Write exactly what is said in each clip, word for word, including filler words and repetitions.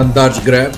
and dodge grab.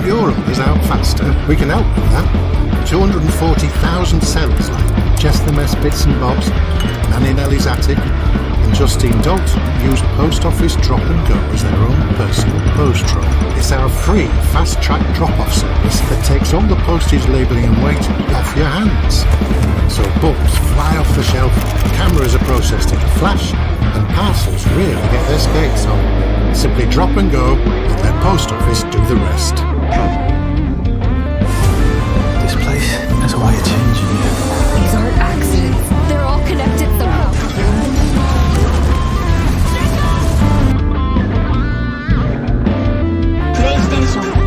move your orders out faster, we can help with that. two hundred forty thousand cells like Jess the Mess Bits and Bobs, Nanny Nellie's Attic, and Justine Dalton use Post Office Drop and Go as their own personal post roll. It's our free fast-track drop-off service that takes all the postage, labelling and weight off your hands. So books fly off the shelf, cameras are processed in a flash, and parcels really get their skates on. Simply drop and go, and let Post Office do the rest. This place has a way of changing you. These aren't accidents. They're all connected somehow. PlayStation.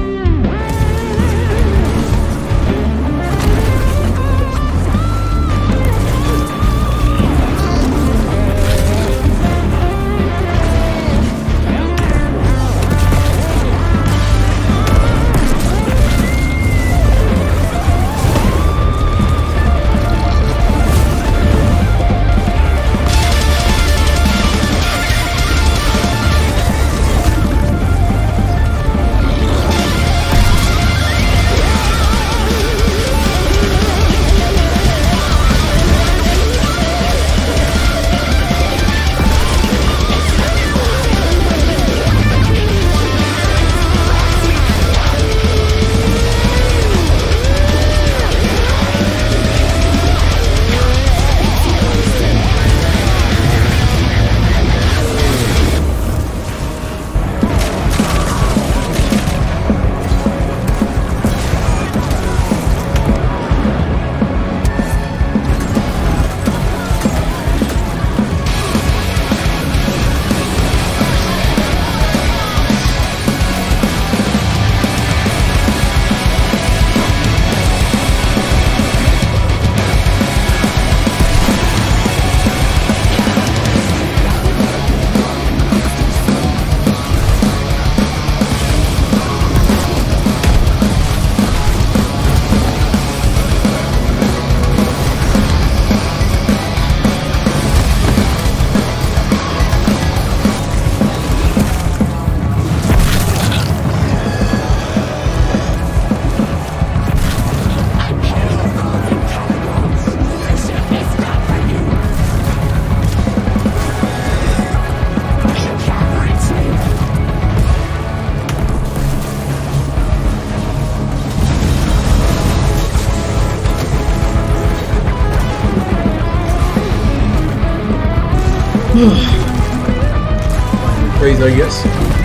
Crazy, I guess.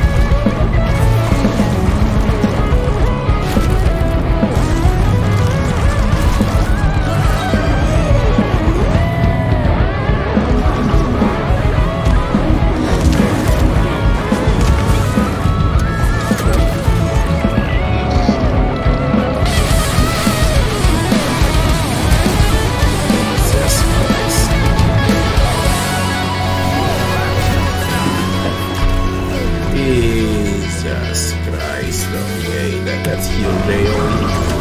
Jesus Christ, okay, that, that's Hillvale.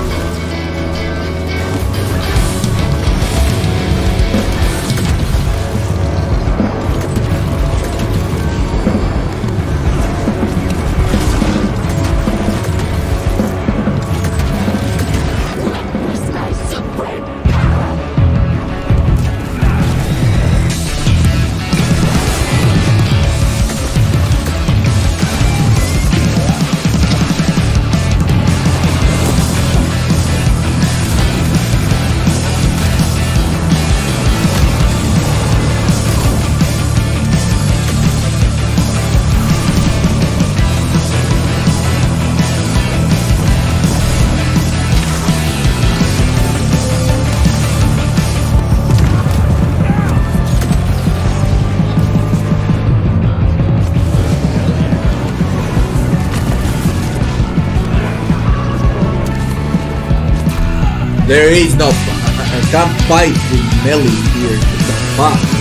There is no, I can't fight with Nelly here, it's a fuck.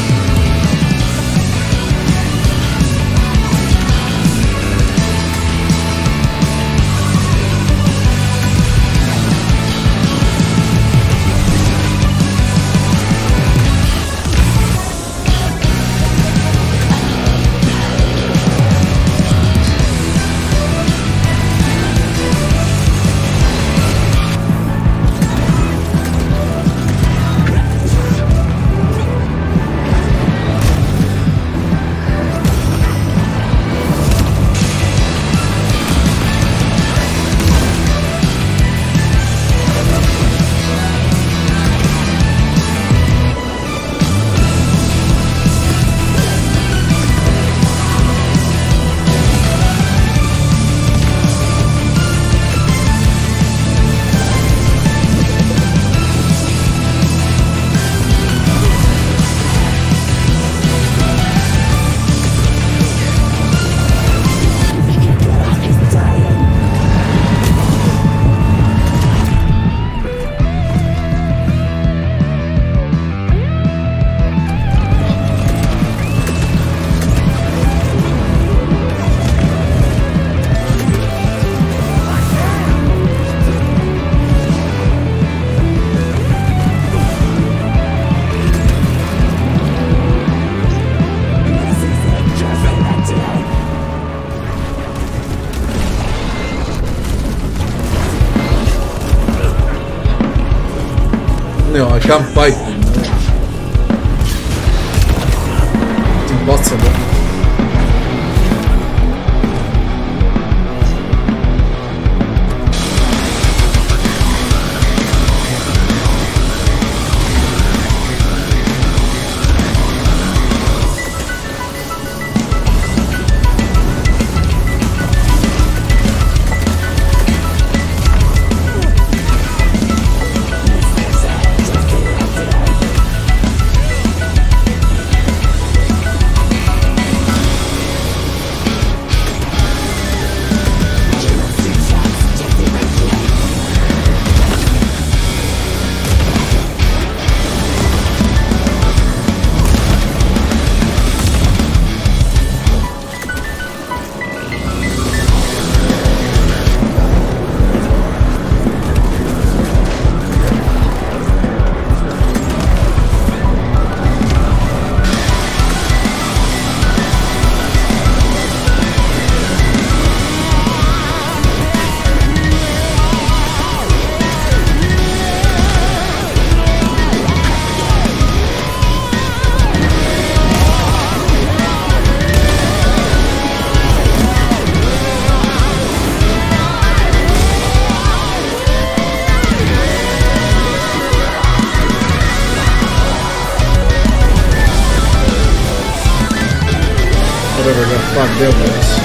No, I can't fight them. It's impossible. Whatever the fuck that was.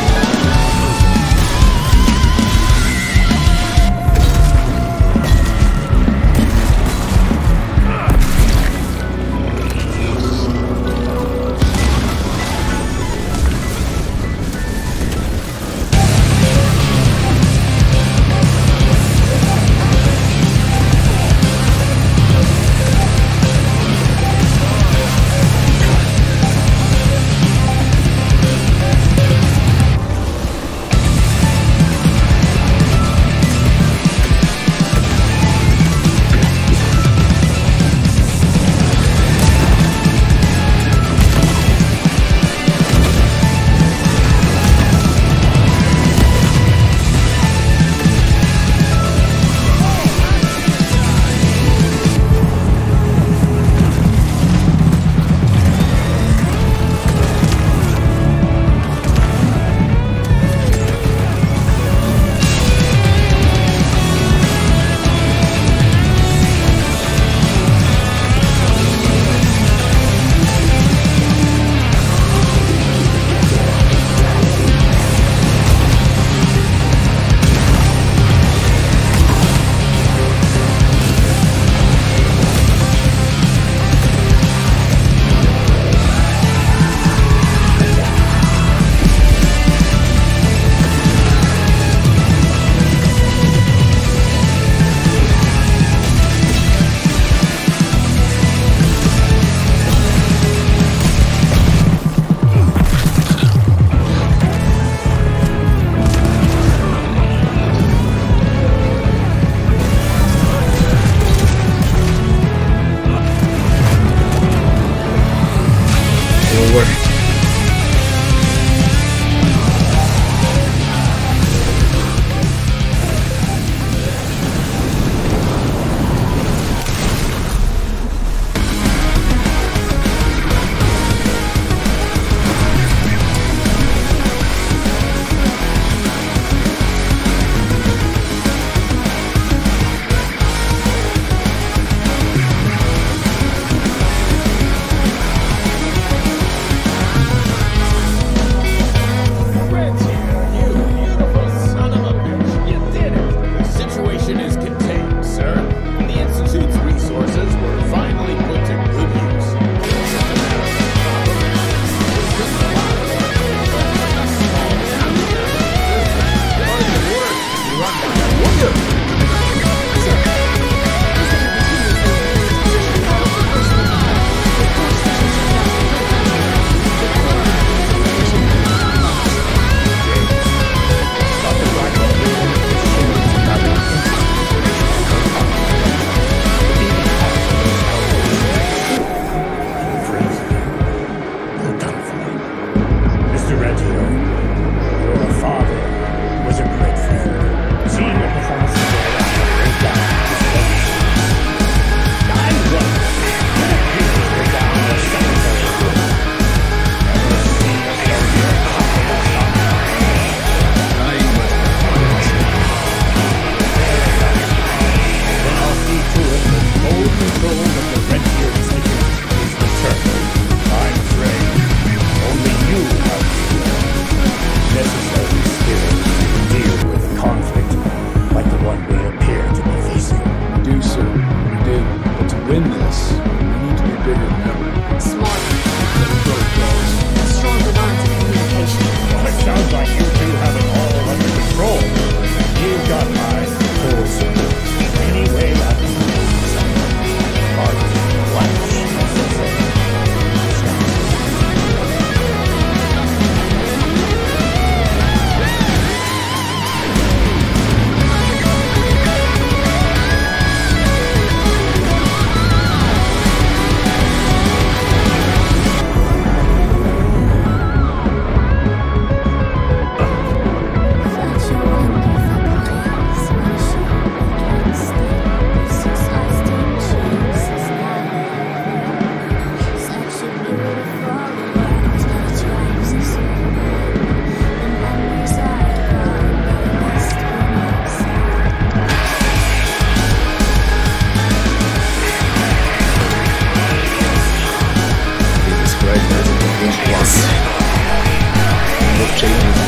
those changes.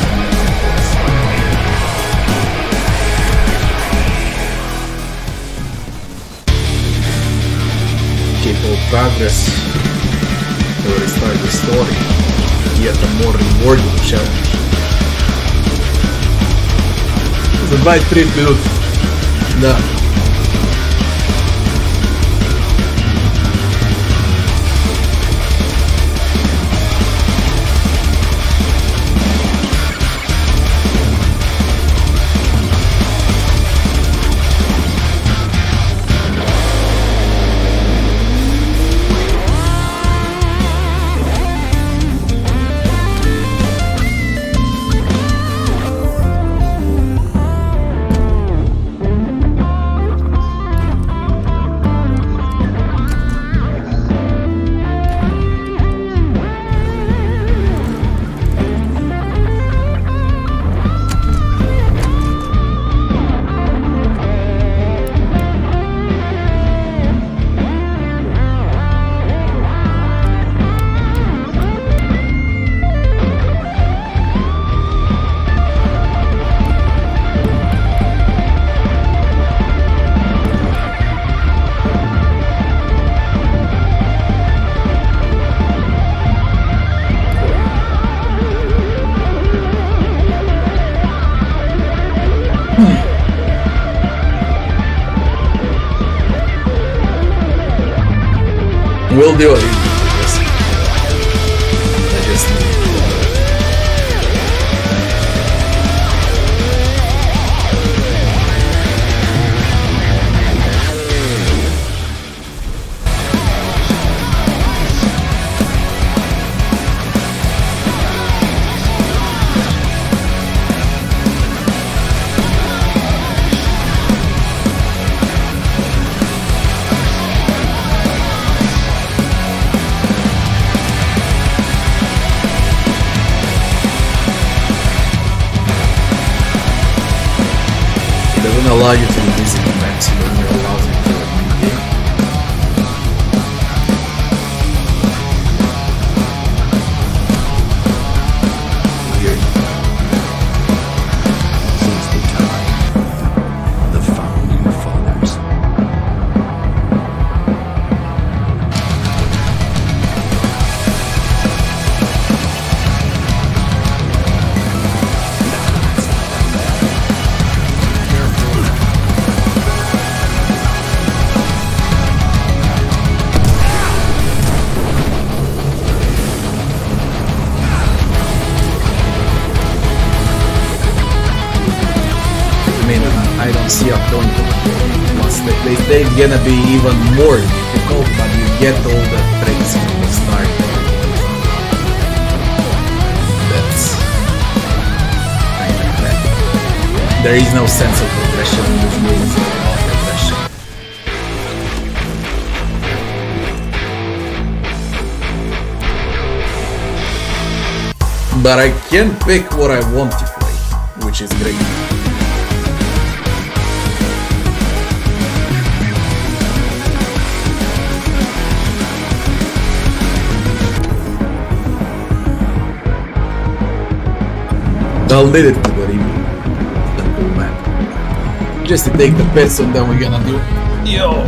Okay, for progress, to restart the story, yet a more rewarding challenge. За двадцать три минут. Да. We'll do it. I just need allow you to revisit the maximum you're allowed to do in the game. Weird. Since the time of the founding fathers. I don't see a point to it. They, they, they're gonna be even more difficult, but you get all the tricks from the start. That's kind of bad. There is no sense of progression in this game, it's all about progression. But I can pick what I want to play, which is great. I'll need it to believe me. The cool map. Just to take the bets and then we're gonna do. Yo!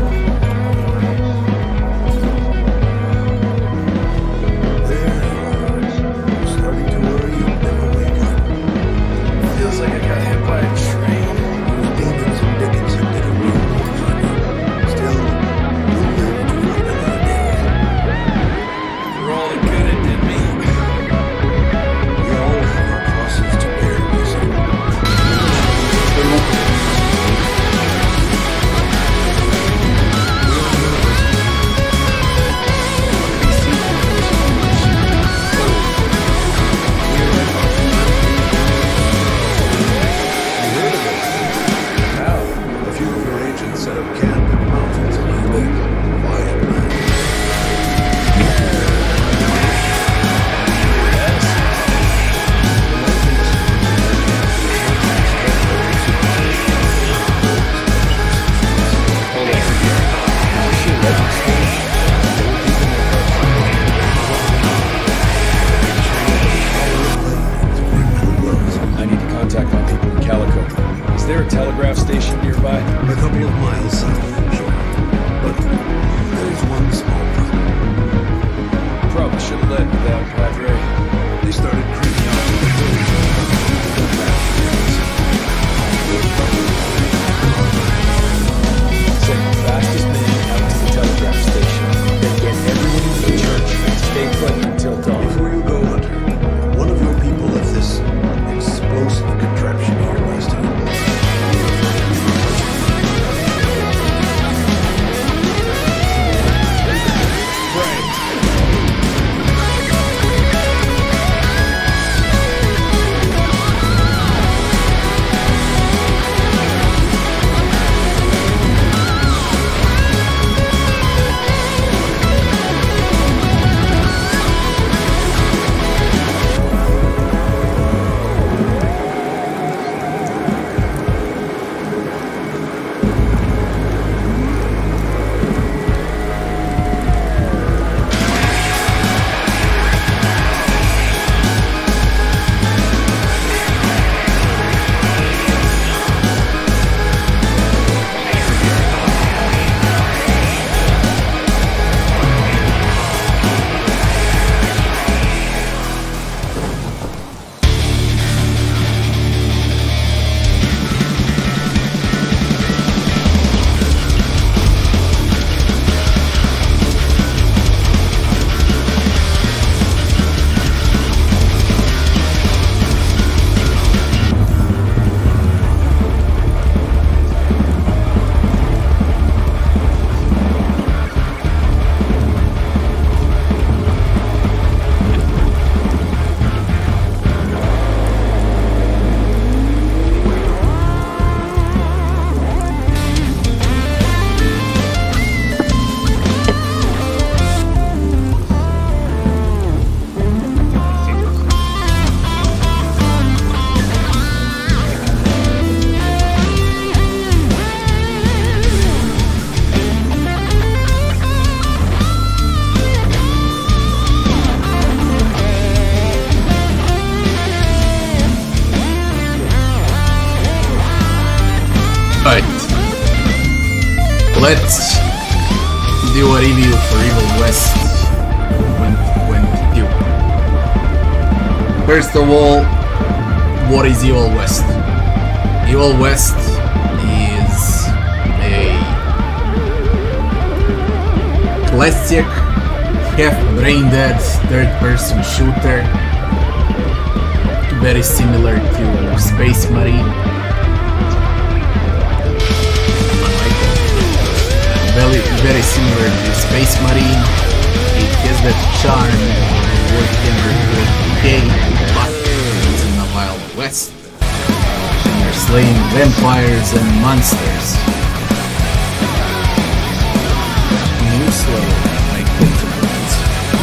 let's do a review for Evil West twenty twenty-two. First of all, what is Evil West? Evil West is a classic, half-brain-dead third-person shooter, very similar to Space Marine. Very, very similar to Space Marine. It has that charm of Warhammer forty K, but it's in the Wild West. You're slaying vampires and monsters. New slow, like Pokemons.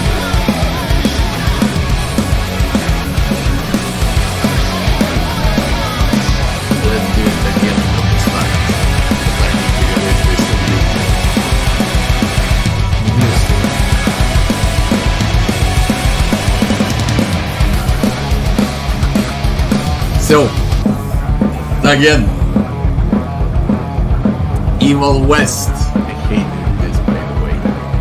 Let's do it again for this time. I need to erase this review. So, again, Evil West. I hate doing this, by the way.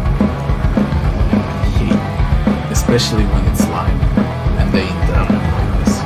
I hate, especially when it's live and they interrupt like this.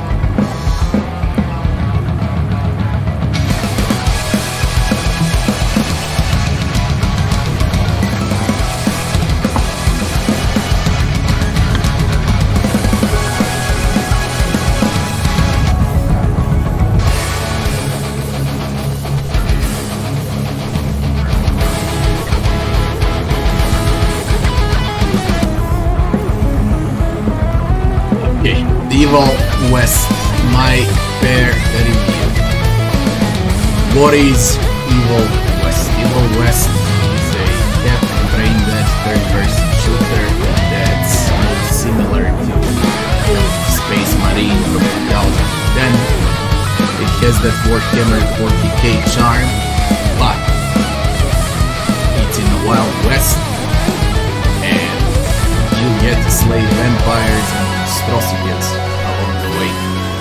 Evil West, my fair review. What is Evil West? Evil West is a half-brain-dead third-person shooter that's most similar to Space Marine from two thousand ten. It has that Warhammer forty K charm, but it's in the Wild West, and you get to slay vampires and monstrosities along the way.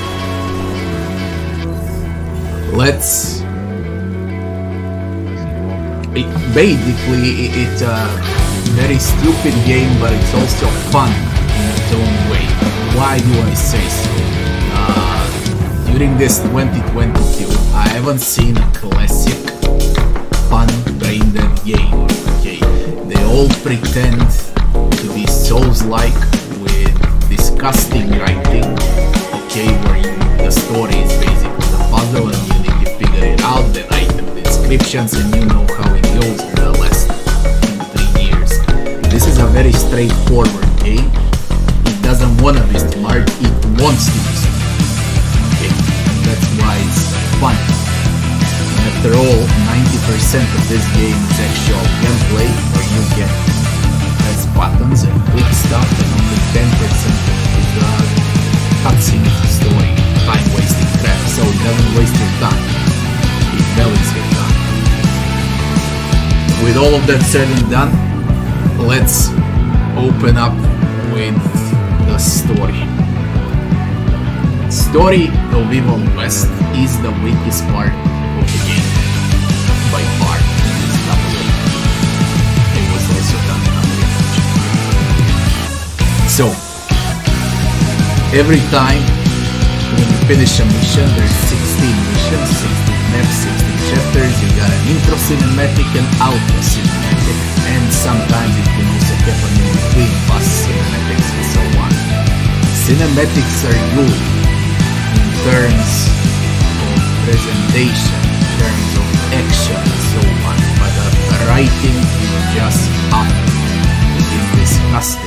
Let's... It, basically, it, it's a very stupid game, but it's also fun in its own way. Why do I say so? Uh, during this twenty twenty-two, I haven't seen a classic, fun, brain-dead game. Okay, they all pretend to be Souls-like with disgusting writing, okay, where you, the story is basically the puzzle and you need to figure it out, then item descriptions, and you know how it goes for the last two, three years. This is a very straightforward game. It doesn't want to be smart, it wants to be smart. Okay, that's why it's fun. And after all, ninety percent of this game is actual gameplay where you get press buttons and quick stuff, and only ten percent of the cutscene of the story, time wasting crap, so it doesn't waste your time, it values your time. With all of that said and done, let's open up with the story. Story of Evil West is the weakest part of the game, by far. It's double. It was also done in So, every time when you finish a mission, there's sixteen missions, sixteen maps, sixteen chapters, you got an intro cinematic and outro cinematic, and sometimes it can also happen in between fast cinematics and so on. Cinematics are good in terms of presentation, in terms of action and so on, but the writing is just awful. It is disgusting.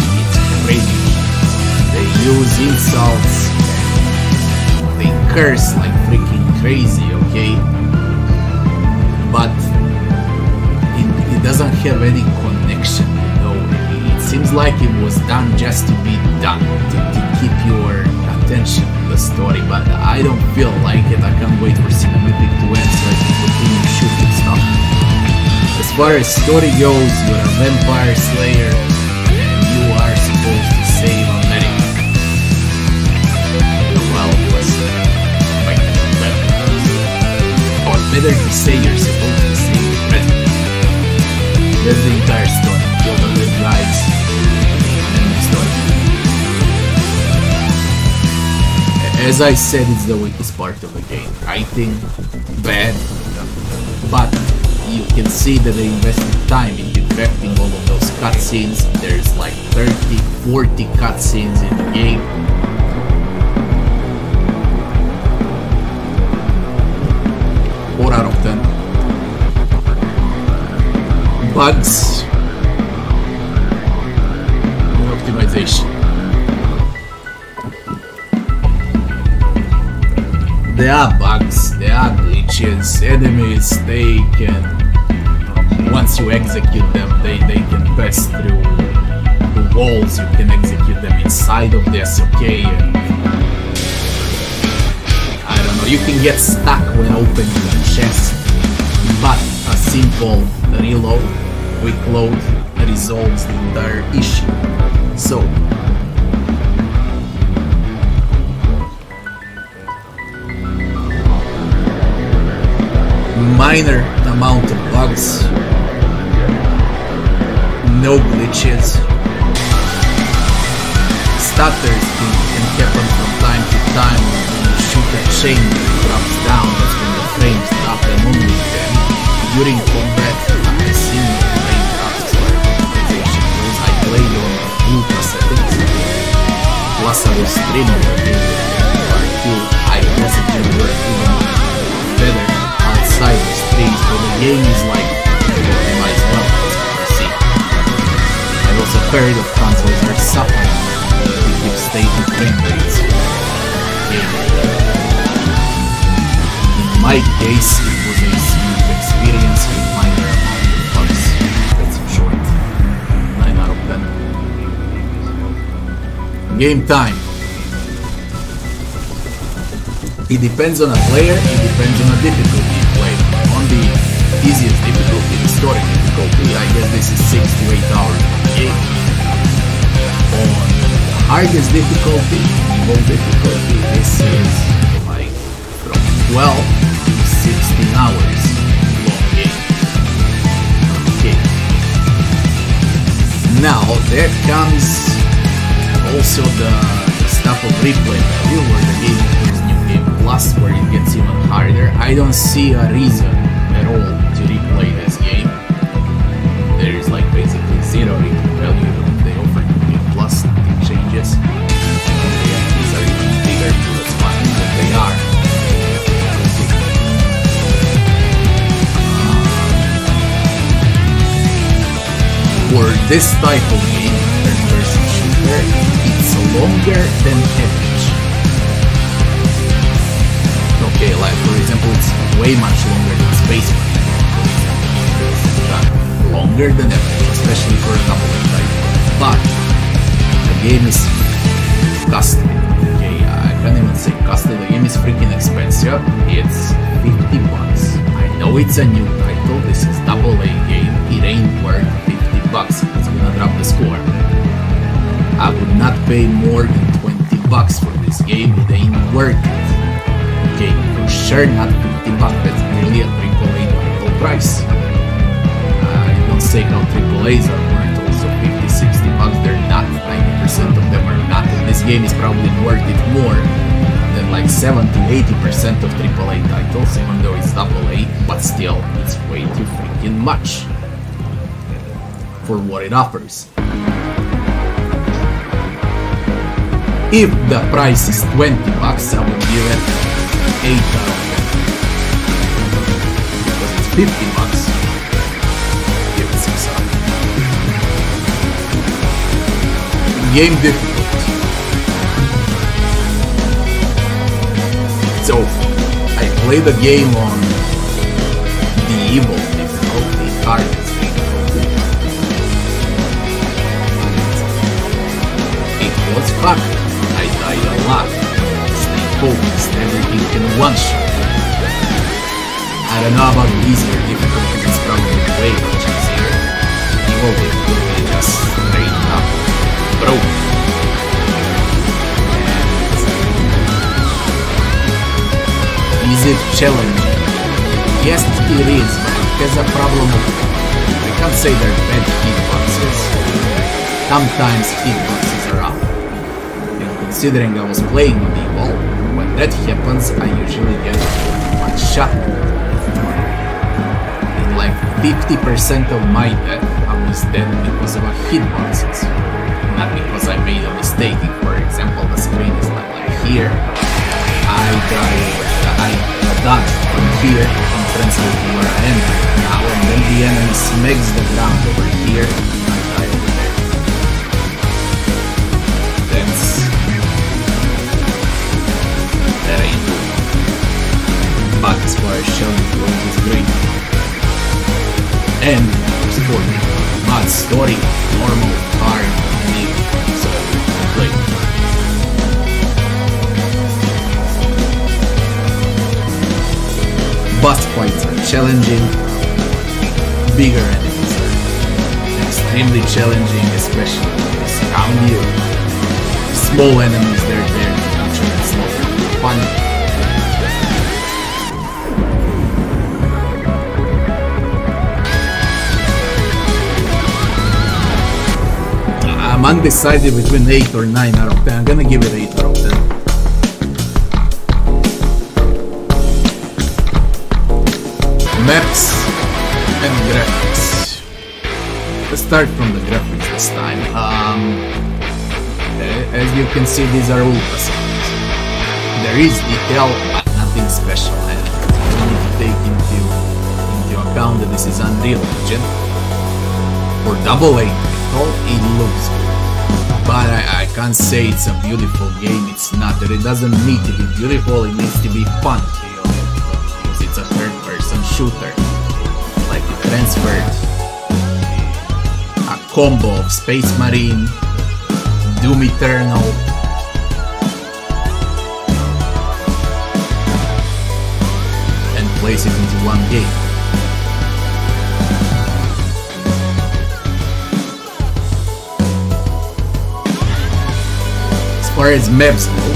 They use insults, they curse like freaking crazy, okay? But it, it doesn't have any connection, you know? It, it seems like it was done just to be done, to, to keep your attention to the story, but I don't feel like it. I can't wait for cinematic to end so I can continue shooting stuff. As far as story goes, you're a vampire slayer, you are supposed to save America. The Wild West. Like, or better to say you're supposed to save the president. As I said, it's the weakest part of the game. Writing, bad, but you can see that they invested time into crafting all of those cutscenes. There's like thirty, forty cutscenes in the game. four out of ten. Bugs. Optimization. There are bugs, there are glitches, enemies, they can, once you execute them, they, they can pass through the walls, you can execute them inside of the S O K, and I don't know, you can get stuck when opening a chest, but a simple reload, quick load, resolves the entire issue. So, minor amount of bugs, no glitches, stutters can, can happen from time to time. When you shoot a chain that drops down, that's when the frames drop, and only then. During combat, I've seen frame drops for optimization because I played on ultra settings, plus I was streaming the game part two. I wasn't able to even better outside the stream, so the game is like optimized well as you can see. I also heard of consoles are suffering with stable frame rates. In my case, it was a smooth experience with minor amount of bugs. That's in short. nine out of ten. Game time. It depends on a player, it depends on a difficulty you play. On the easiest difficulty, the story difficulty, I guess this is six to eight hours of the game. On the hardest difficulty, low difficulty, this is like from twelve to sixteen hours long game. Okay. Now there comes also the, the stuff of replay value, where the game includes New Game Plus, where it gets even harder. I don't see a reason at all to replay this game. There is like basically zero replay value. They offer New Game Plus, nothing changes. The enemies are even bigger, so that's fine, but they are. For this type of game, third-person shooter, it's longer than average. Okay, like for example, it's way much longer than Space Marine. Longer than average, especially for a double A title. But the game is costly. Okay, I can't even say costly. The game is freaking expensive. It's fifty bucks. I know it's a new title. This is double A game. It ain't worth fifty bucks. It's gonna drop the score. I would not pay more than twenty bucks for this game. It ain't worth it. Okay, for sure not fifty bucks. That's nearly a triple A title price. I don't say how triple A's are worth also fifty, sixty bucks. They're not. ninety percent of them are not. And this game is probably worth it more than like seventy, eighty percent of triple A titles, even though it's double A, but still, it's way too freaking much for what it offers. If the price is twenty bucks, I would give it eight out of ten. Because it's fifty bucks, give it six out of ten. Game difficulty. So, I play the game on the evil difficulty, hardest difficulty. It was fun. I died a lot. Stay focused, everything in one shot. I don't know about easier difficulties, it's probably way much easier. Evil difficulty just straight up broke. Is it challenging? Yes, it is, but it has a problem of... I can't say they're bad hitboxes. Sometimes hitboxes are up. And considering I was playing on Evil, when that happens, I usually get one shot. In like fifty percent of my death, I was dead because of a hitboxes. Not because I made a mistake. For example, the screen is like, like here. I die, I dodge from here and transfer to where I am now, and then the enemy smacks the ground over here. I die over there. That's that ain't good. But as far as shelling goes, it's great. And sport, mod story, normal, hard, and so great. Boss fights are challenging, bigger enemies are extremely challenging, especially when they surround you. Small enemies, they're there to capture and slaughter for fun. I'm undecided between eight or nine out of ten. I'm gonna give it eight out of ten. Maps and graphics. Let's start from the graphics this time. Um, as you can see, these are ultra sounds. There is detail, but nothing special. And you need to take into, into account that this is Unreal Engine. For double A title, it looks good. But I, I can't say it's a beautiful game. It's not. That it doesn't need to be beautiful. It needs to be fun. Because it's a third-person shooter. Like it transferred a combo of Space Marine, Doom Eternal, and place it into one game. As far as maps go,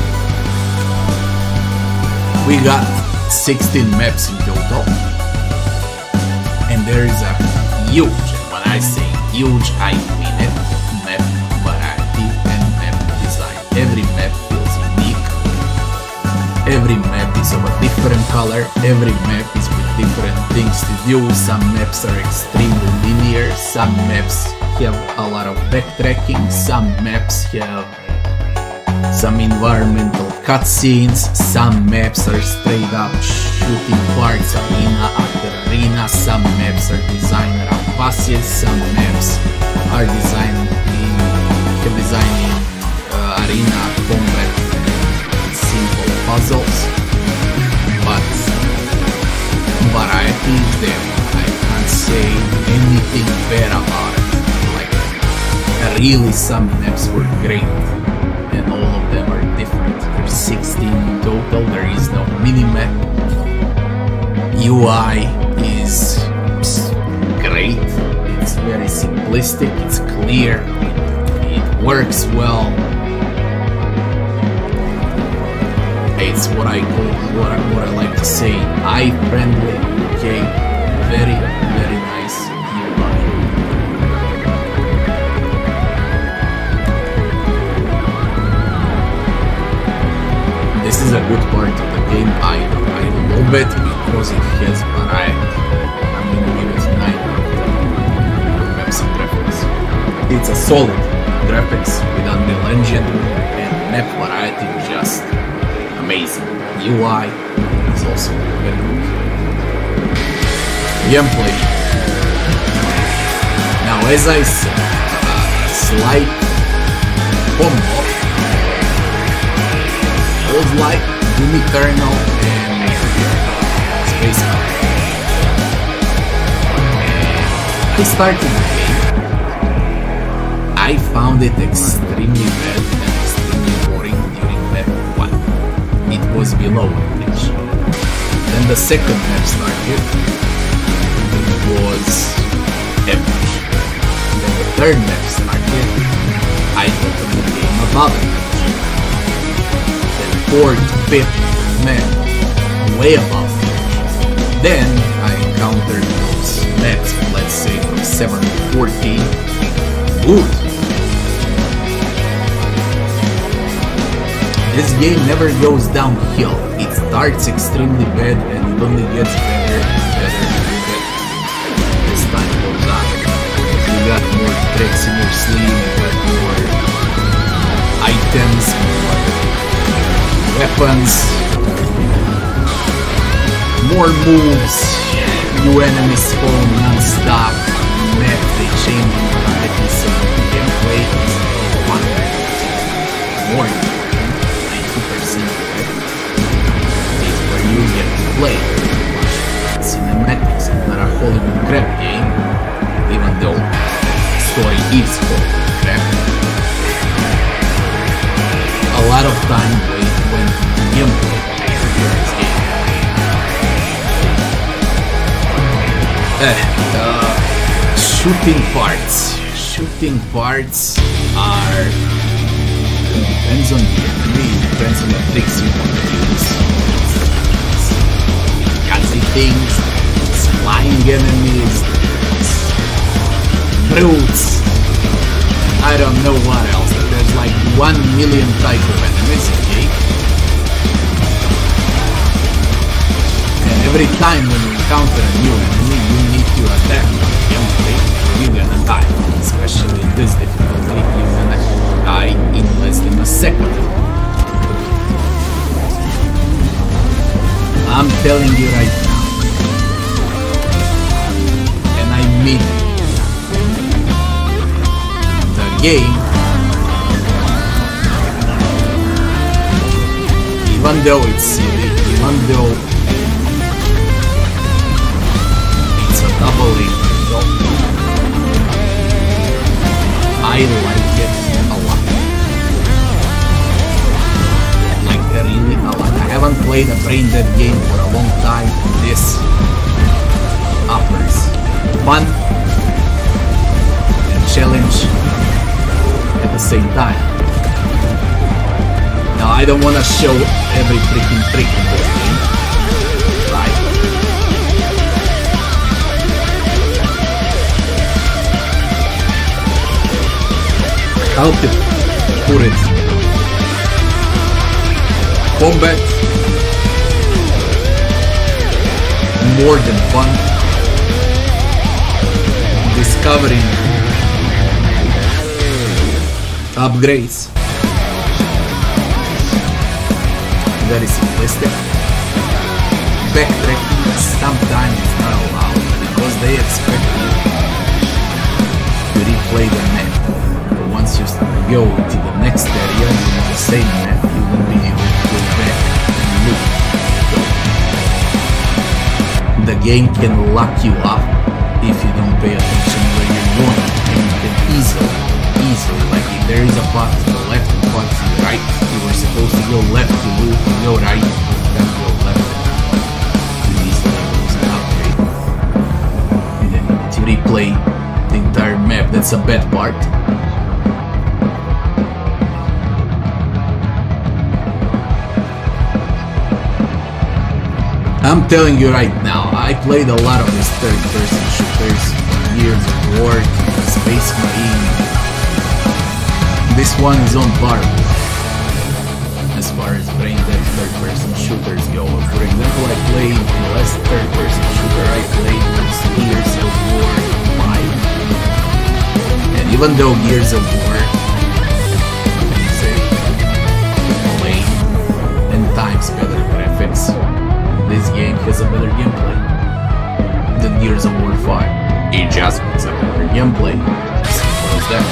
we got sixteen maps in total, and there is a huge, and when I say huge, I mean it, map variety and map design. Every map feels unique, every map is of a different color, every map is with different things to do. Some maps are extremely linear, some maps have a lot of backtracking, some maps have some environmental cutscenes, some maps are straight up shooting parts arena after arena, some maps are designed around bosses, some maps are designed in designing uh, arena combat and simple puzzles, but variety is there. I can't say anything bad about it. Like, really, some maps were great. And all of them are different. There's sixteen in total, there is no mini-map. U I is great, it's very simplistic, it's clear, it, it works well. It's what I call, what I, what I like to say, eye-friendly, okay, very, very nice U I. This is a good part of the game. I, I love it because it has variety. I'm gonna give it nine out of ten maps and graphics. It's a solid graphics with Unreal Engine and map variety just amazing. U I is also very good. Gameplay. Now, as I said, a slight combo was like Doom Eternal and Space Marine. I started the game. I found it extremely bad and extremely boring during map one. It was below average. Then the second map started. It was average. Then the third map started. I thought of the game above average. Fourth, fifth map, way above. Then I encountered those maps, let's say from seven to fourteen. Good. This game never goes downhill. It starts extremely bad and it only gets better and better and better as time goes on. You got more tricks in your sleeve, you got more items, more weapons, more moves, new enemies spawn non-stop, map they change varieties of gameplay, it's fun. More ninety percent of it is where you get to play. Cinematics is not a Hollywood crap game, even though the story is Hollywood crap. A lot of time went into gameplay for this game. Uh, uh, shooting parts. Shooting parts are... It depends on the enemy, it depends on the tricks you want to use. Gassy things, flying enemies, brutes. I don't know what else. There's like one million types of enemies, okay? And every time when you encounter a new enemy, you need to attack the gameplay, you're gonna die. Especially in this difficulty, you're gonna die in less than a second. I'm telling you right now. And I mean it. The game, even though it's silly, even though it's a double A, I like it a lot. Like really a lot. I haven't played a brain dead game for a long time. This offers fun and challenge at the same time. Now I don't want to show every freaking trick in this game, right? How to put it? Combat, more than fun. Discovering upgrades, very simplistic. Backtracking sometimes is not allowed because they expect you to replay the map. But once you go to the next area in the same map, you will be able to go back and look. The game can lock you up if you don't pay attention where you're going, and you can easily, easily, like if there is a path to the left and a path to the right, you were supposed to go left to move, to go right, then go left. You easily lose an upgrade. And then you need to replay the entire map. That's a bad part. I'm telling you right now, I played a lot of these third-person shooters, Gears of War, Space Marine. This one is on par as far as brain dead third-person shooters go. For example, I played the last third-person shooter I played was Gears of War five. And even though Gears of War is a lame and times better graphics, this game has a better gameplay than Gears of War five. It just has a better gameplay. Simple as that.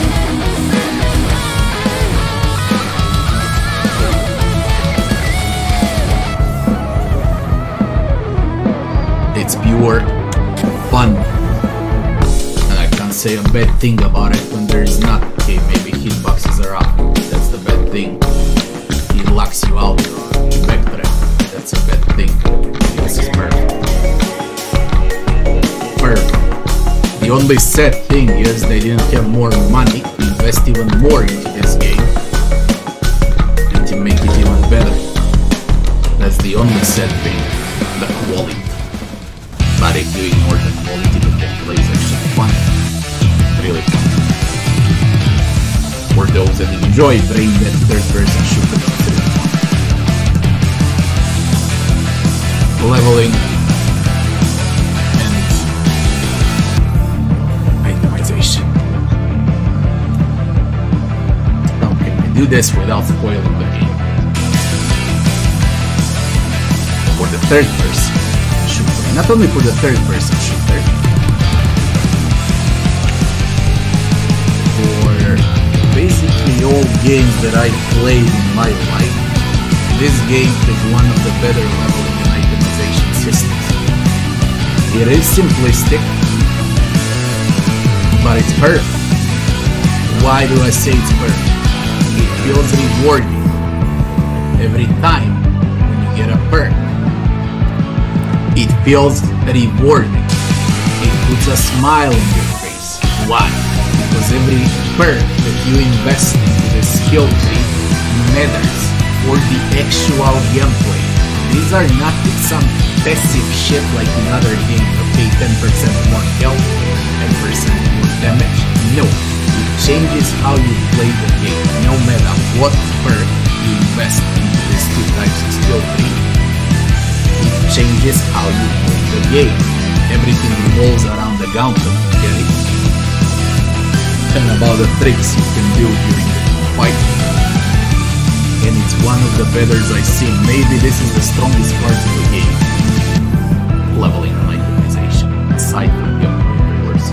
It's pure fun. And I can't say a bad thing about it when there is not. Okay, maybe hitboxes are up. That's the bad thing. It locks you out. You backtrack. That's a bad thing. This is perfect. Perfect. The only sad thing is they didn't have more money to invest even more into this game and to make it even better. That's the only sad thing. The quality. But if you ignore the quality, the gameplay is actually fun. Really fun. For those that enjoy brain dead third person shooter, it's really fun. leveling, and itemization. Okay, we do this without spoiling the game. For the third person shooter, not only for the third person shooter, for basically all games that I played in my life, this game is one of the better leveling and itemization systems. It is simplistic, but it's perfect. Why do I say it's perfect? It feels rewarding every time when you get a perk. It feels rewarding. It puts a smile on your face. Why? Because every perk that you invest into the skill tree matters for the actual gameplay. These are not some passive shit like in other games, okay, ten percent more health, ten percent more damage. No, it changes how you play the game, no matter what perk you invest into these two types of skill tree. It changes how you play the game. Everything revolves around the gauntlet, okay? And about the tricks you can do during the fight. And it's one of the betters I've seen. Maybe this is the strongest part of the game. Leveling and itemization, aside from gameplay, of course.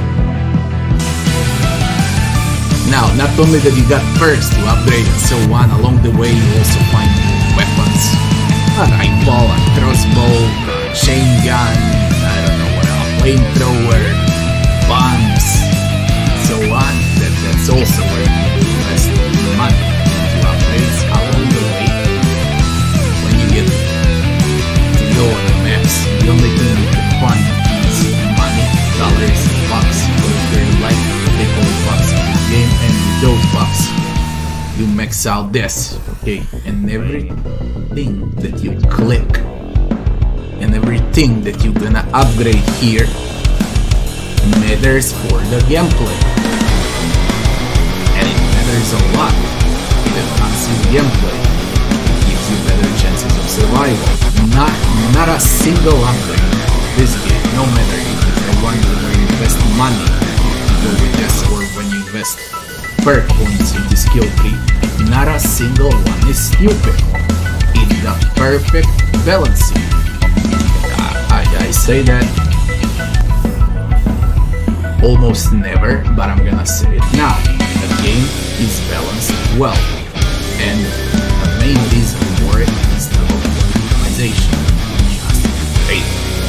Now, not only that you got perks to upgrade and so on, along the way you also find weapons. A rifle, a crossbow, a chain gun, I don't know what else, flamethrower, bombs, so on. That, that's also where you invest money to upgrades along the way. When you get to go on the maps, the only thing you can find is money, dollars, bucks, whatever you like, they call it bucks in this game, and with those bucks, you max out this, okay? And everything that you click, and everything that you're gonna upgrade here matters for the gameplay. And it matters a lot. It enhances gameplay. It gives you better chances of survival. Not not a single upgrade of this game, no matter if it's the one where you invest money to go with this, or when you invest perk points into skill tree, not a single one is stupid. It's the perfect balancing. I, I, I say that almost never, but I'm gonna say it now. The game is balanced well, and the main reason for it is the optimization. Just great.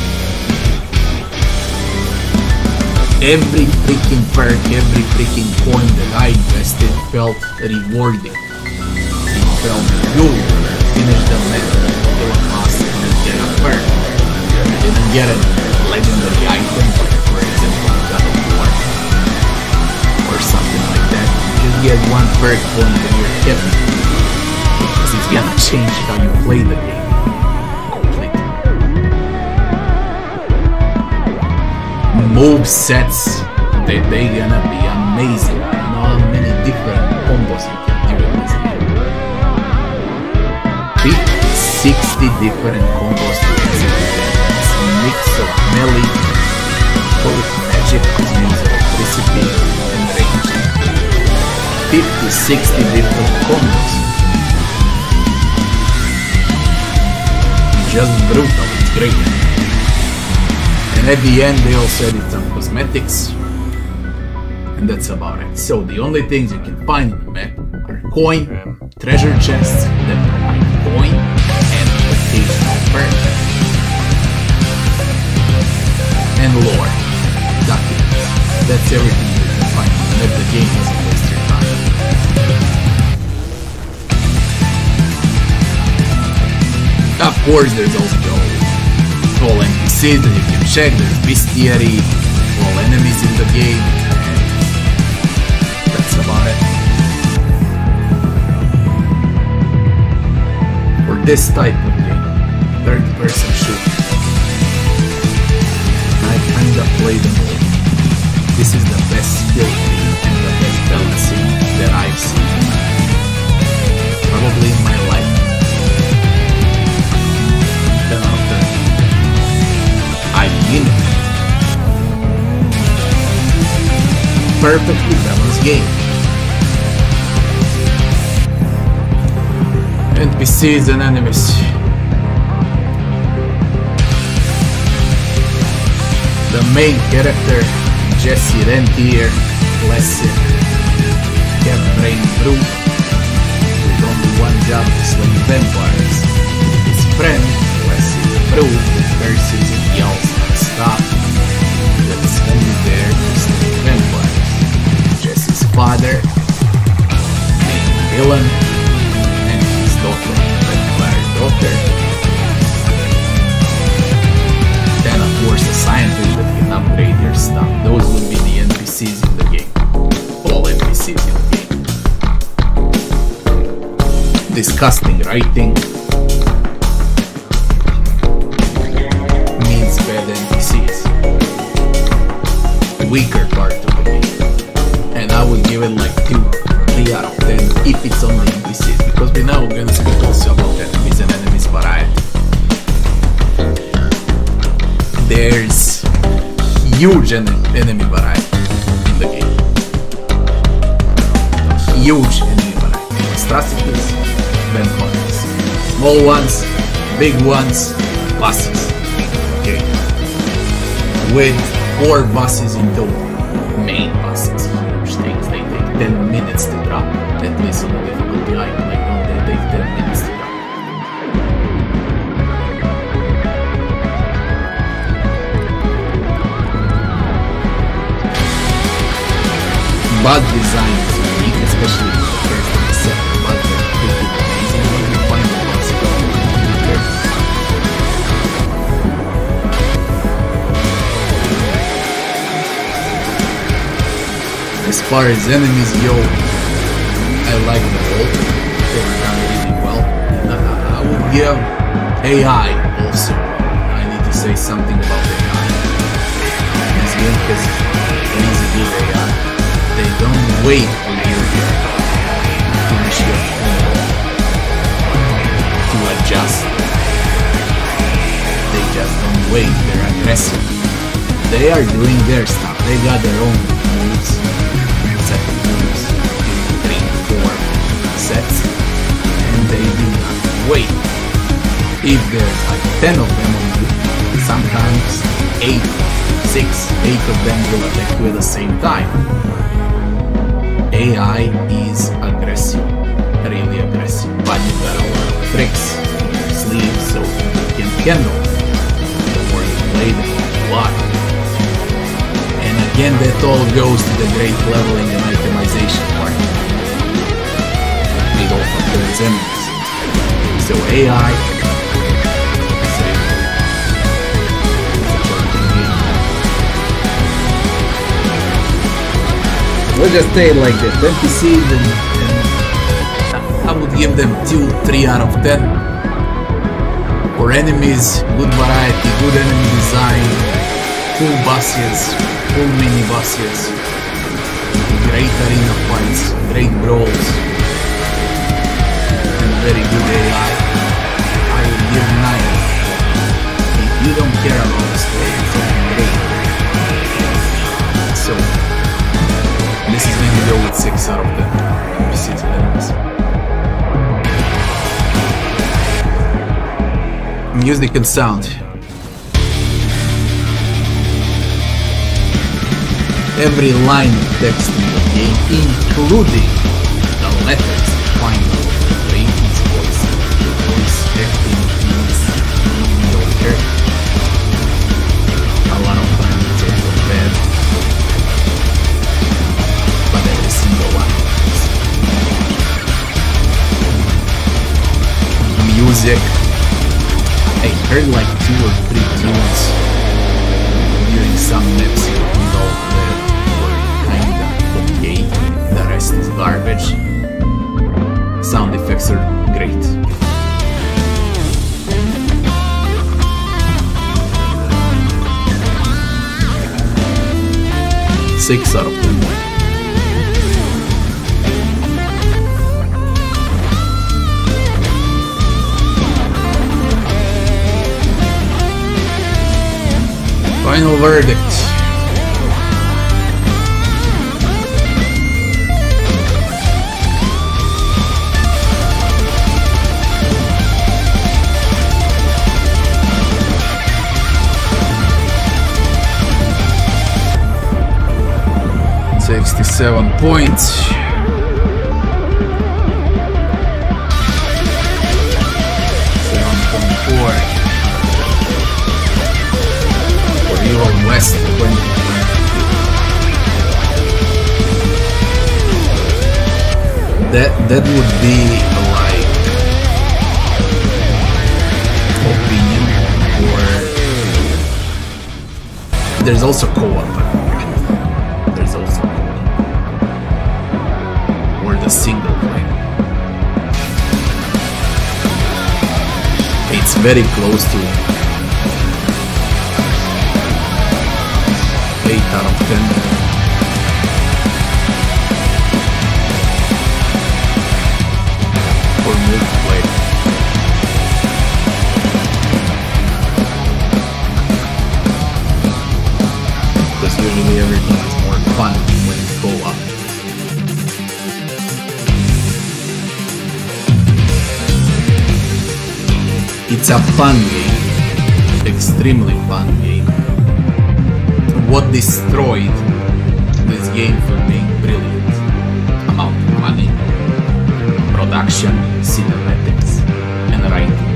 Every freaking perk, every freaking coin that I invested felt rewarding. It felt good. Finish the level, kill a boss, and get a perk. I didn't get a legendary item, for example, God of War, or something like that. You just get one perk point and you're happy, because it's gonna change how you play the game completely. Move sets, they they gonna be amazing. I know how many different combos you can do in this game. fifty, sixty different combos to execute them. It's a mix of melee, both magic, means electricity, and range. fifty, sixty different combos. Just brutal, it's great. And at the end they also added some cosmetics. And that's about it. So the only things you can find in the map are coin, treasure chests that provide coin, and occasional perk, and lore documents. That's everything you can find in the map. The game doesn't waste your time. Of course, there's also all N P Cs that you can check. There's bestiary, all enemies in the game. That's about it. For this type of game, third person shooter, I kinda play them all. This is the best skill tree and the best balancing that I've seen. Probably in my life. ten out of ten. perfectly balanced game. N P Cs and enemies. The main character, Jesse Rentier, classic, kept brain through with only one job to slay vampires. His friend, classic Brew, curses and yells non-stop, that is only there to slay vampires. Jesse's father, main villain, and his daughter, vampire daughter. Then of course a scientist that can upgrade your stuff. Those will be the N P Cs in the game. All N P Cs in the game. Disgusting writing means bad N P Cs. Weaker part of the game. And I would give it like two, three out of ten if it's only N P Cs. Because we now we're gonna speak also about enemies and enemies variety. There's huge en enemy variety in the game. Huge enemy variety. Monstrosities, vampires. Small ones, big ones, bosses. Okay. With four bosses in total. Main bosses. Huge things. They take ten minutes to drop. At least on the difficulty item. Like, no, they take ten minutes to drop. Bug design is unique, especially in the first and the second bug. They're pretty amazing when you find the bugs going there. As far as enemies go, I like them all. They were done really well. Uh, I would give A I also. I need to say something about A I. This game has easy good A I. They don't wait for you to finish your combo to adjust. They just don't wait, they're aggressive. They are doing their stuff, they got their own moves, set moves, three, four sets, and they do not wait. If there's like ten of them on you, sometimes eight, six, eight of them will attack you at the same time. A I is aggressive, really aggressive, but you got a lot of tricks in your sleeve so you can handle the more you play, the more you are. And again, that all goes to the great leveling and itemization part with all of those enemies. So A I is a We'll just say it like that. N P Cs and, and I would give them two, three out of ten. For enemies, good variety, good enemy design, full bosses, full mini bosses, great arena fights, great brawls, and very good A I. I would give nine. If you don't care about the story, it's great. So this is gonna go with six out of ten N P Cs and enemies. Music and sound. Every line of text in the game, including the letters, final Raiden's voice, voice acting is mediocre. A lot of times it's also bad. But every single one is. Music. I heard like two or three tunes during some maps you know that were kinda okay. The rest is garbage. Sound effects are great. Six out of ten. Final verdict. Seven points. Seven point four. For Evil West twenty twenty-two. That that would be like opinion, or there's also co-op. There's also co-op. Or the single player. It's very close to eight out of ten. For multiplayer. Because usually everything is more fun when it's co-op. It's a fun game, extremely fun game. What destroyed this game for being brilliant? Amount of money, production, cinematics, and writing.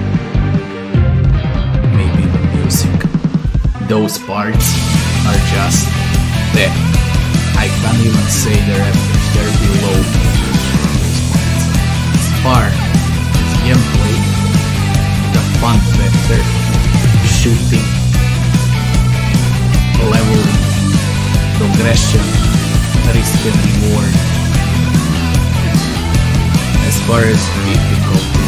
Maybe the music. Those parts are just there. I can't even say they're average, they're below those parts. As far as gameplay, the fun factor, shooting, leveling, progression, risk and reward. As far as difficulty,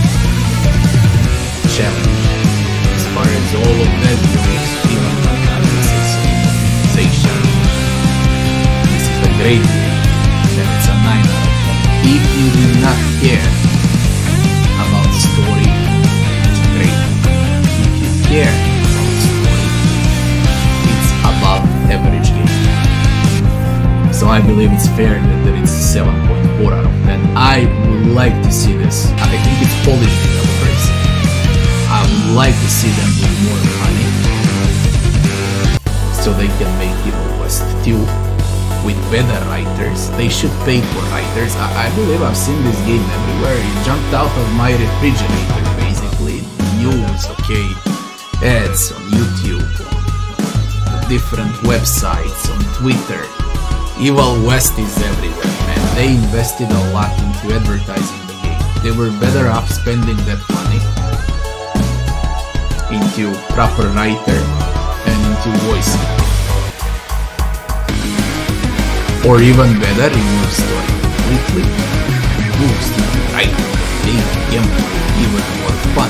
challenge, as far as all of that goes, even analysis, optimization, this is a great game, and it's a nine out of ten. If you do not care about story, it's great. If you care about story, it's above average game. So I believe it's fair that, that it's seven point four out of ten. I would like to see this. I think it's Polish developers. I would like to see them with more money so they can make Evil West two with better writers. They should pay for writers. I, I believe I've seen this game everywhere. It jumped out of my refrigerator basically. News, okay, ads on YouTube, different websites, on Twitter. Evil West is everywhere, man. They invested a lot into advertising the game. They were better off spending that money into proper writer and into voicing. Or even better, remove story completely. Moves to the right, make the gameplay even more fun.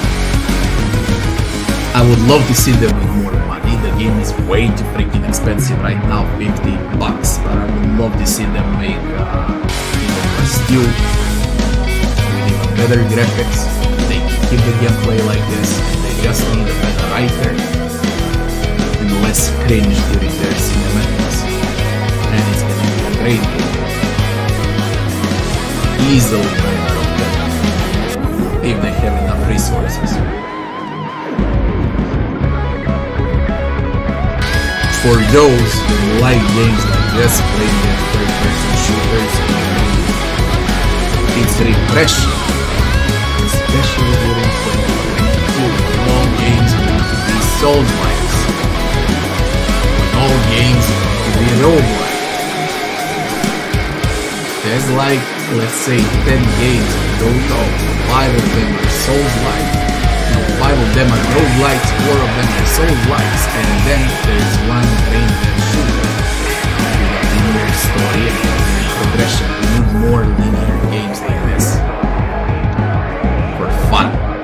I would love to see them with more money. The game is way too freaking expensive right now, fifty bucks. But I would love to see them make uh, Evil West two with even better graphics. They can keep the gameplay like this. They just need a better writer and less cringe during their cinematics. And it's gonna be a great game. Easily nine out of ten if they have enough resources. For those who like games like this, playing their third-person shooters, it's refreshing, especially during twenty twenty-two, when all games are going to be Souls-likes, when all games are going to be roguelike. There's like, let's say, ten games in total, five of them are Souls-like. Five of them are roguelikes, four of them are Souls-likes, and then there's one brain-dead shooter with a linear story and linear progression. We need more linear games like this for fun.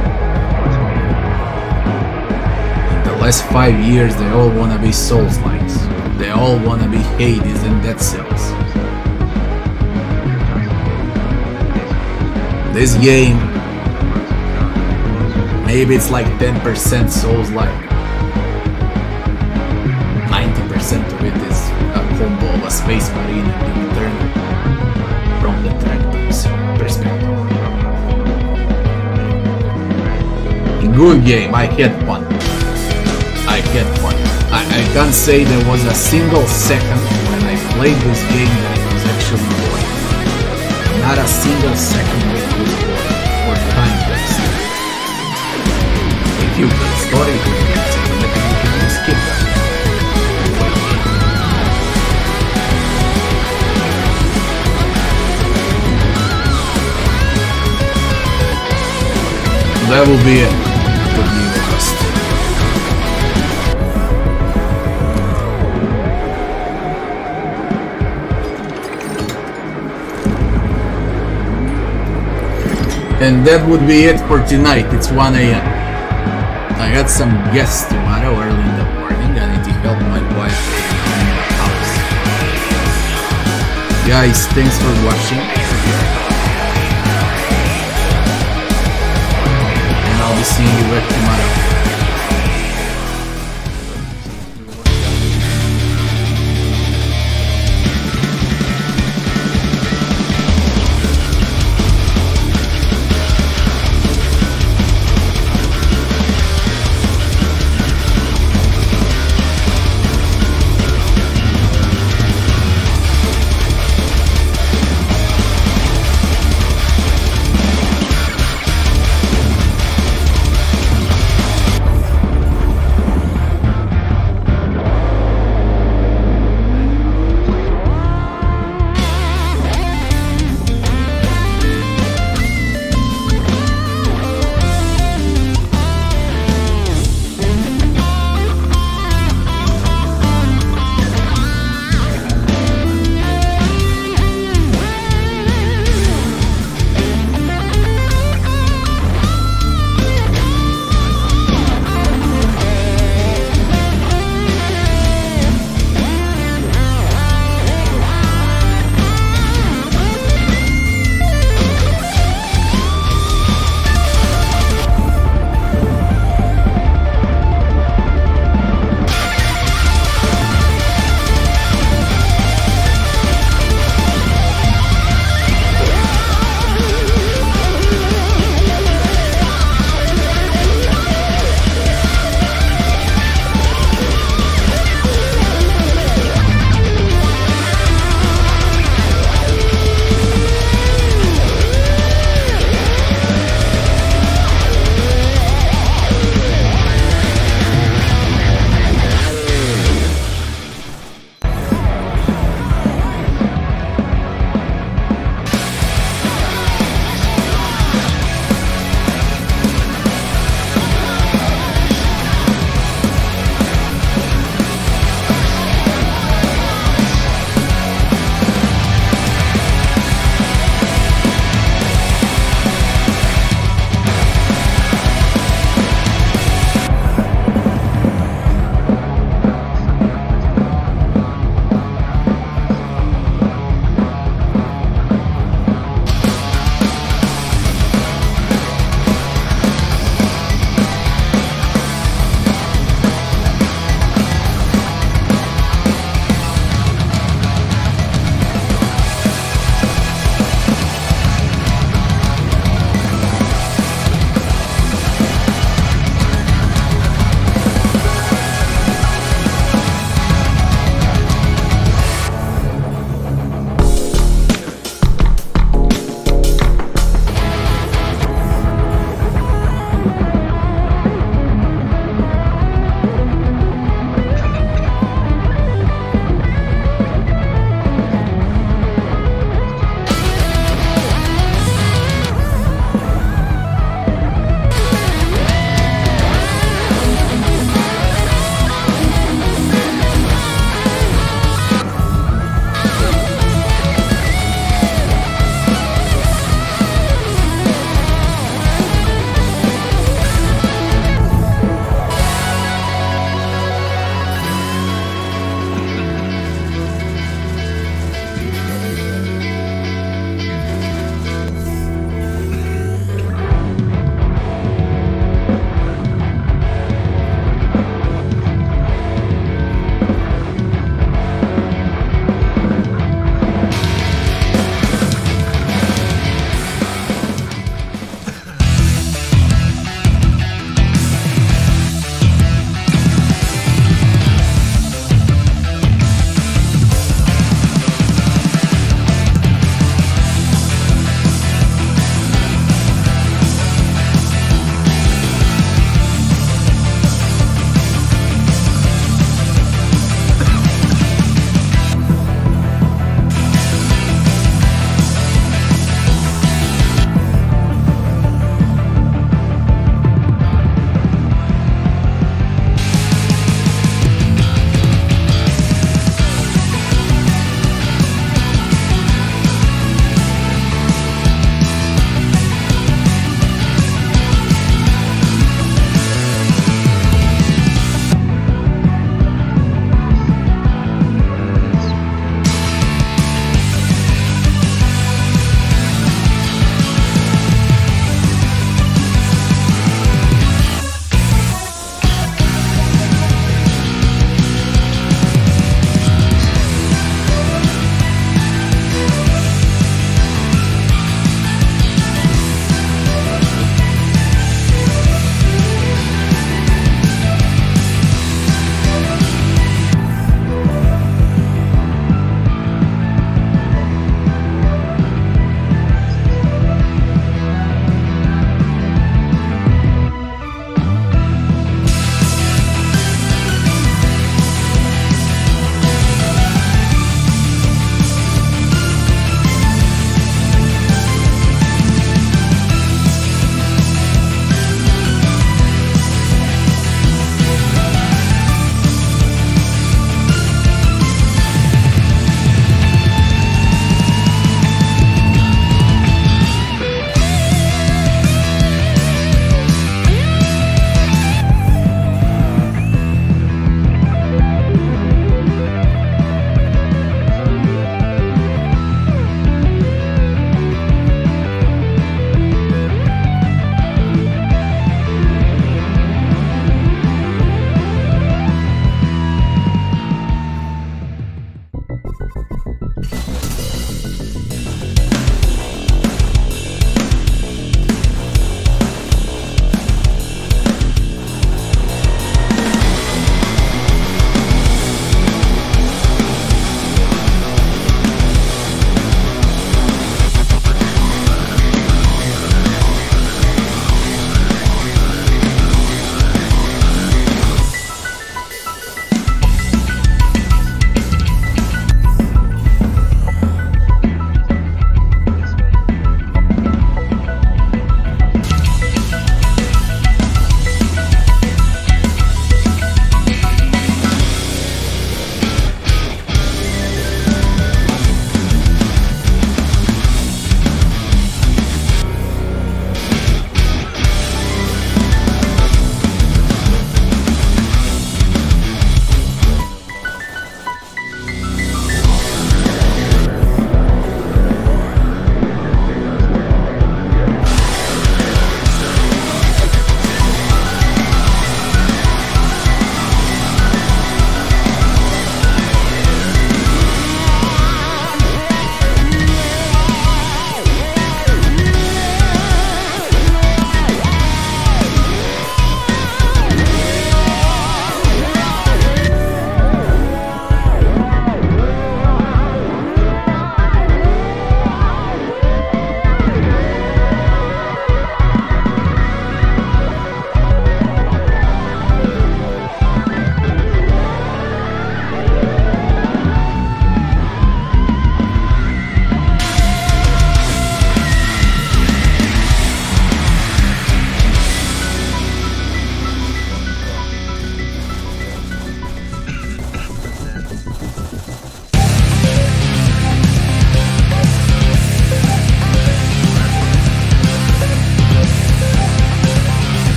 In the last five years, they all wanna be Souls-likes. They all wanna be Hades and Dead Cells. This game, maybe it's like ten percent Souls-like. ninety percent of it is a combo of a Space Marine and Doom Eternal from the Tractor's perspective. Good game, I had fun. I had fun. I, I can't say there was a single second when I played this game that it was actually boring. Not a single second of it was boring or time wasted. If you play story, you can just skip that. That will be it for the Quest. And that would be it for tonight. It's one A M I got some guests tomorrow early in the morning. I need to help my wife in the house. Guys, thanks for watching. I'll be seeing you back tomorrow.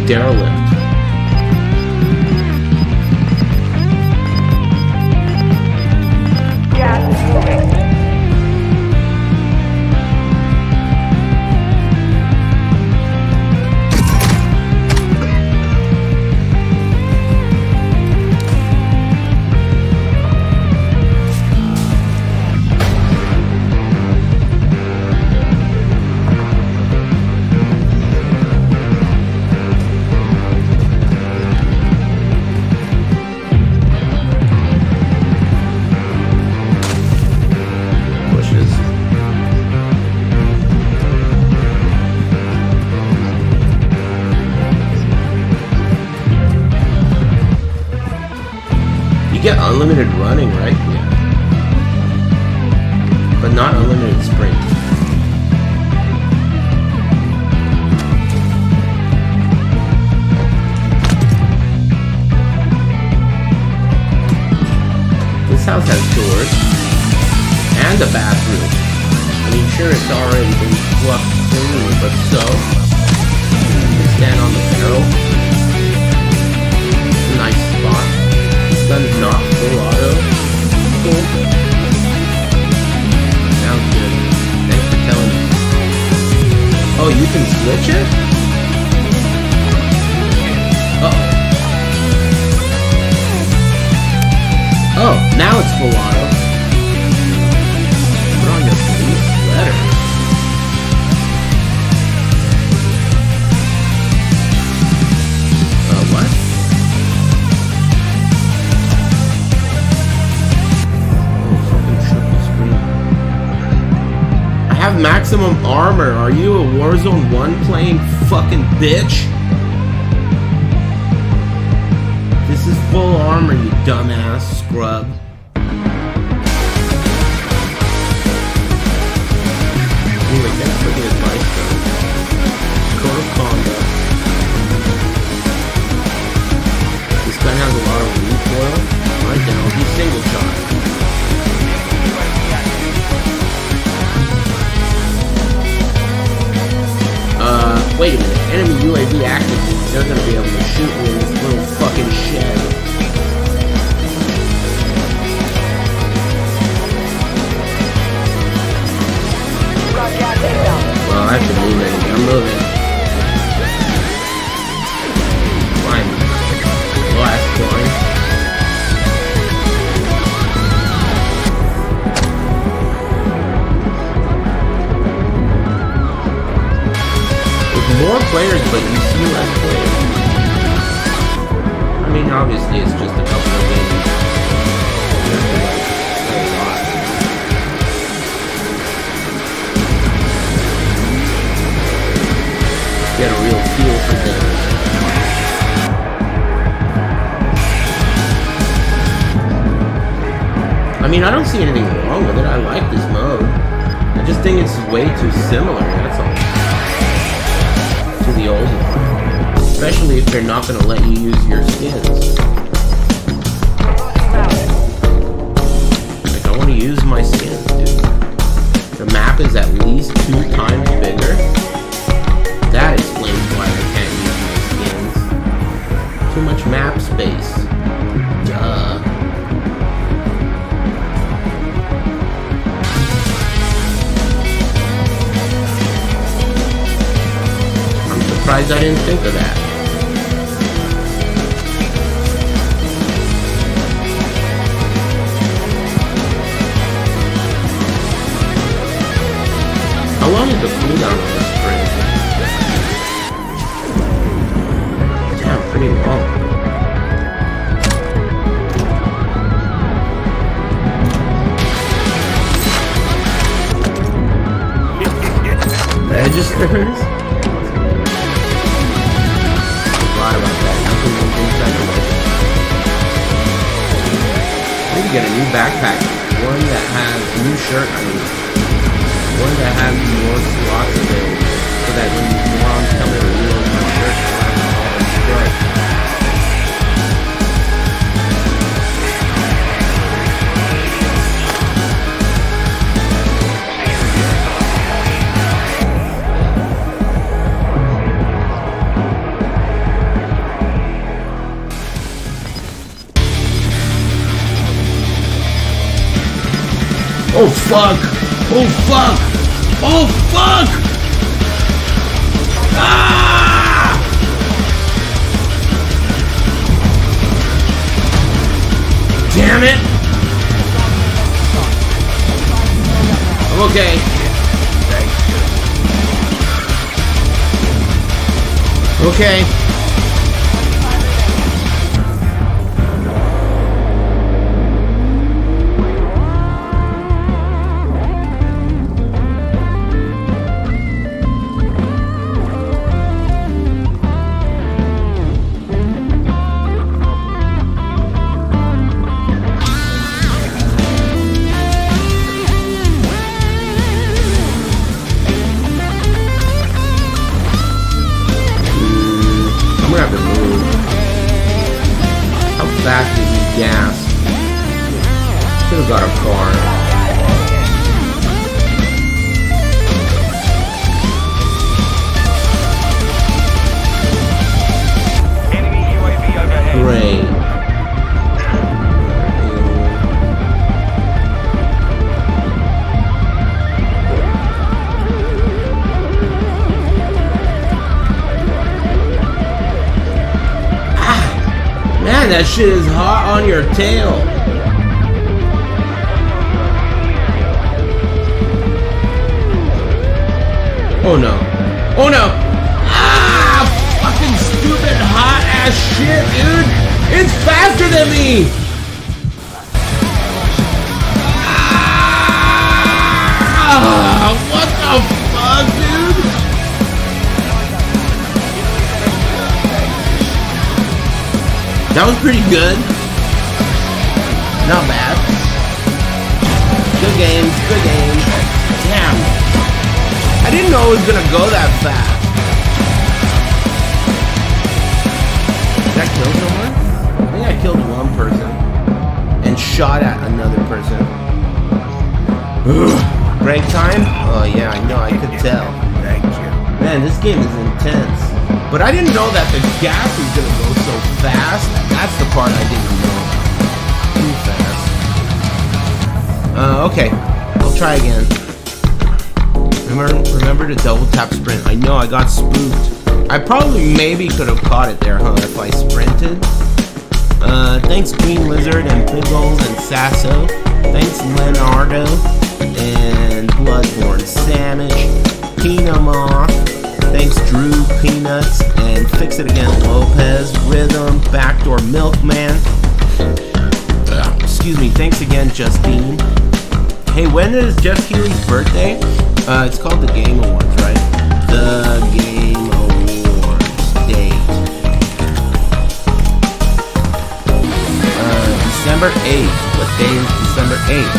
derelict. Get unlimited running, right? Yeah. But not unlimited sprint. This house has doors and a bathroom. I mean, sure, it's already been fluffed clean, but so. You can stand on the barrel. It's a nice spot. Gun's not full auto. Cool. Sounds good. Thanks for telling me. Oh, you can switch it? Uh-oh. Oh, now it's full auto. Put on your blue sweater. Uh, what? Have maximum armor. Are you a Warzone one playing fucking bitch? This is full armor, you dumbass scrub. Anyway, thanks for the advice though. Code of conduct. This gun has a lot of recoil. Right now, he's single shot. Uh, wait a minute. Enemy U A V active. They're gonna be able to shoot me in this little fucking shed. Well, I have to move it. I'm moving. Fine. Last one. More players, but you see less players. I mean, obviously, it's just a couple of games. There's a lot. Get a real feel for things. I mean, I don't see anything wrong with it. I like this mode. I just think it's way too similar, that's all. To the old one. Especially if they're not going to let you use your skins. Like, I want to use my skins, dude. The map is at least two times bigger. That explains why I can't use my skins. Too much map space. Duh. Surprised I didn't think of that. How long is the cooldown on this spray? Damn, pretty long. Registers? About that. I need to get a new backpack. One that has a new shirt, I mean. One that has more slots available. So that when morons come in and reload my shirt, I have all destroyed. Oh fuck! Oh fuck! Oh fuck! Ah! Damn it! I'm okay. Okay. Fast is his gas. Should have got a car. Enemy U A V overhead. Great. Man, that shit is hot on your tail. Oh no. Oh no. Ah! Fucking stupid hot ass shit, dude. It's faster than me. Ah! What the fuck, dude? That was pretty good. Not bad. Good games, good games. Damn. I didn't know it was gonna go that fast. Did I kill someone? I think I killed one person. And shot at another person. Break time? Oh yeah, I know, I could tell. Man, this game is intense. But I didn't know that the gas was gonna go so fast. That's the part I didn't know. Too fast. Uh, okay. I'll try again. Remember, remember to double tap sprint. I know I got spooked. I probably maybe could have caught it there, huh, if I sprinted. Uh, thanks Green Lizard and Pickles and Sasso. Thanks Leonardo and Bloodborne Sandwich. Pinama. Thanks Drew Peanuts and Fix It Again Lopez, Rhythm, Backdoor Milkman. Uh, excuse me, thanks again Justine. Hey, when is Jeff Keighley's birthday? Uh, it's called the Game Awards, right? The Game Awards date. Uh, December eighth. What day is December eighth?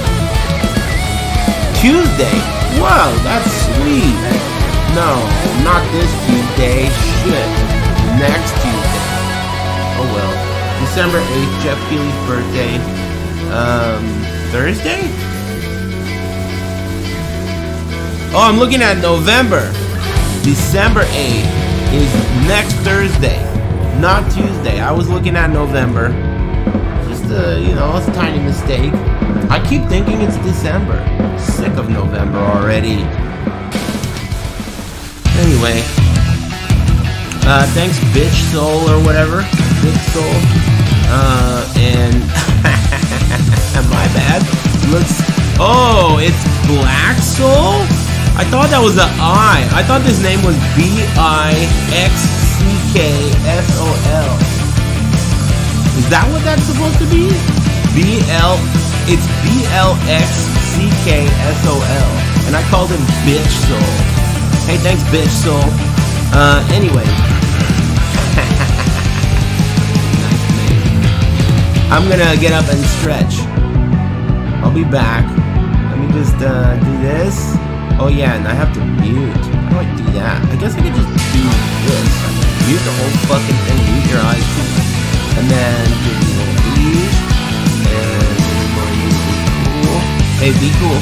Tuesday. Whoa, that's sweet. No, not this Tuesday. Shit. Next Tuesday. Oh well. December eighth, Jeff Keighley's birthday. Um, Thursday? Oh, I'm looking at November. December eighth is next Thursday, not Tuesday. I was looking at November. Just a, you know, it's a tiny mistake. I keep thinking it's December. Sick of November already. Anyway, uh, thanks Bitch Soul or whatever, Bitch Soul, uh, and my bad, looks, oh, it's Black Soul? I thought that was an I, I thought this name was B I X C K S O L, is that what that's supposed to be? B L, it's B L X C K S O L, and I called him Bitch Soul. Hey, thanks, bitch, soul. Uh, anyway. I'm gonna get up and stretch. I'll be back. Let me just, uh, do this. Oh, yeah, and I have to mute. How do I do that? I guess I could just do this. Mute the whole fucking thing. Mute your eyes, too. And then do these. And be cool. Hey, be cool.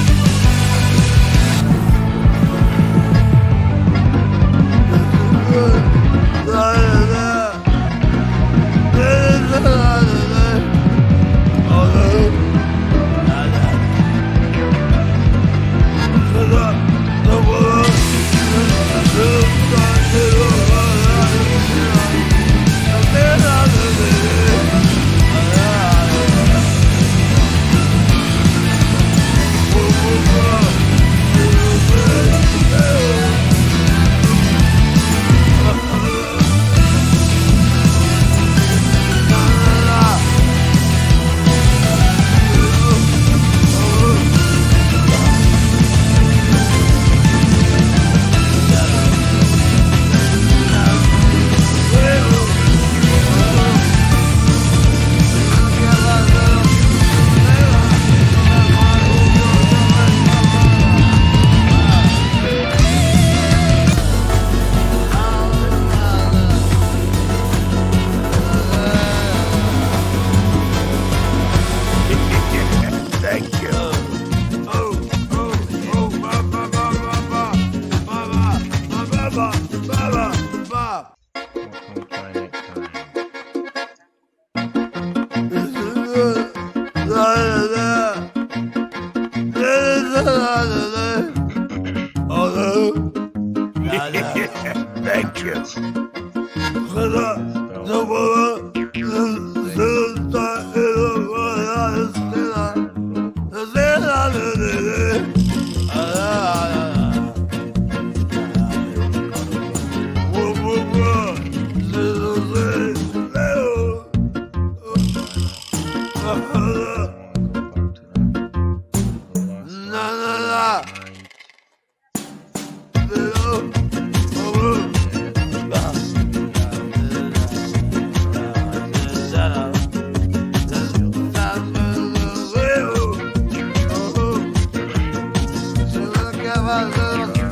Never